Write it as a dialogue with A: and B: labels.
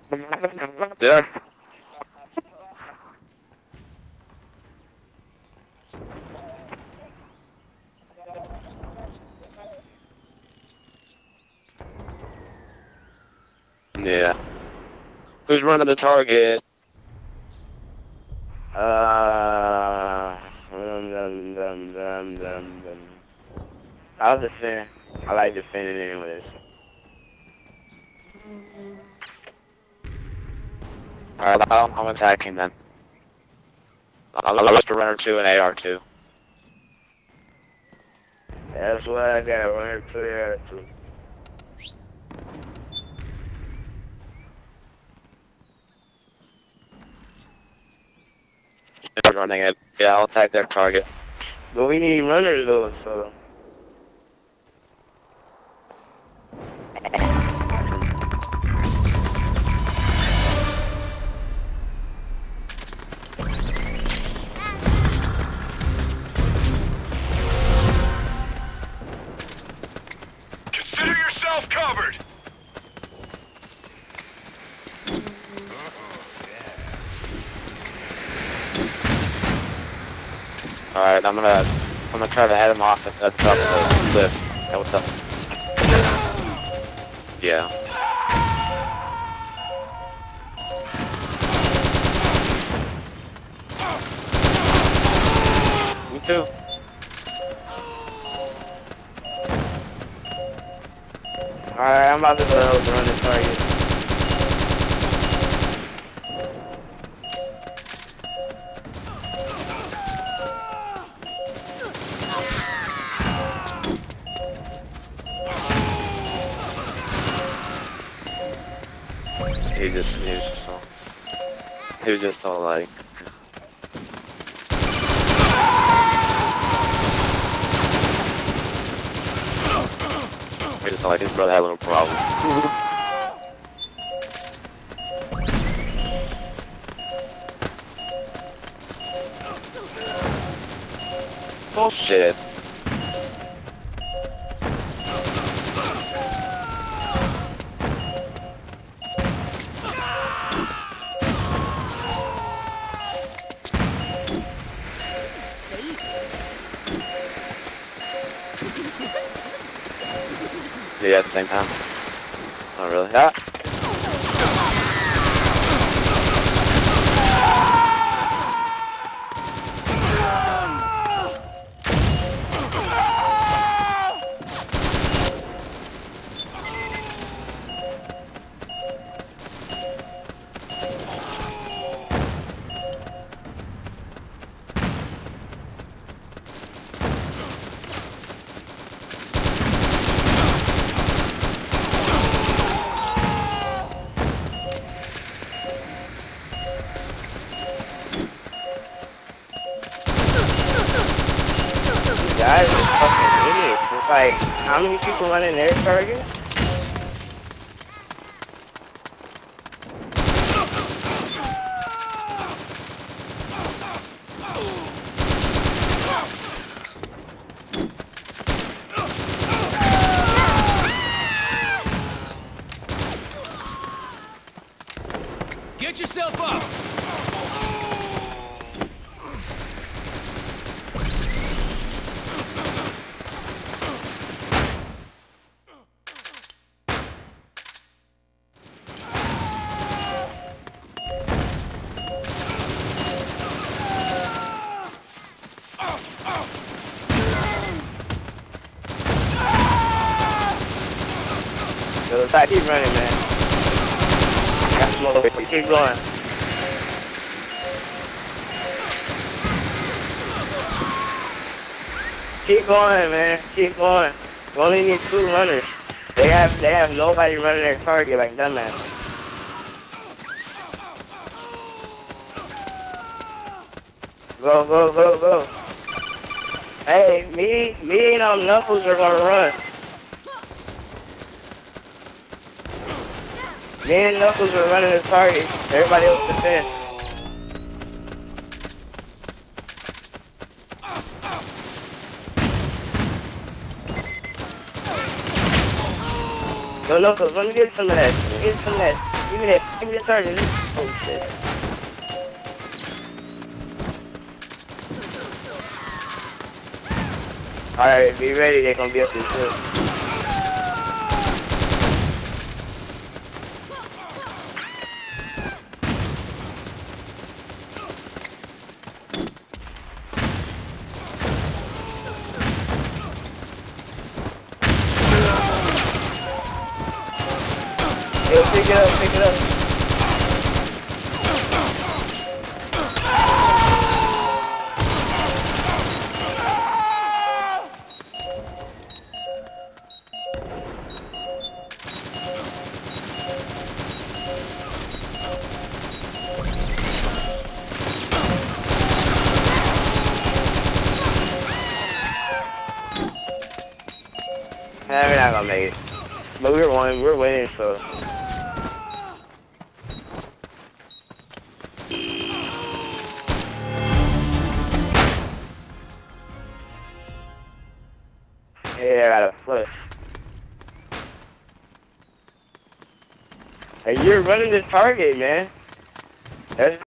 A: Yeah. Yeah. Who's running the target? I'll defend. I like defending anyways. Alright, I'm attacking then. I'll list a runner 2 and AR2. That's what I got, runner 2 AR2. Running it. Yeah, I'll attack their target. But we need runners though, so...
B: Consider yourself covered!
A: Alright, I'm gonna try to head him off at the top of the lift. Yeah, what's up? Yeah. Me too. Alright, I'm about to go run this target. He was just all like... He just like his brother had a little problem. Bullshit. Yeah, at the same time. Not really. Ah! Guys are fucking idiots. It's like, how many people running their target?
B: Get yourself up!
A: So the side, keep running, man. Got smoke, keep going. Keep going, man. Keep going. We only need 2 runners. They have nobody running their target like dumbass. Go, go, go, go. Hey, me and Knuckles are gonna run. Me and Knuckles are running the target. Everybody else defend. Go, Knuckles, let me get some of that. Let me get some of that. Give me the target. Oh shit. Alright, be ready, they're gonna be up there too. Hey, pick it up, pick it up. Nah, we're not gonna make it. But we're winning, so. Yeah, I got a push. Hey, you're running the target, man. That's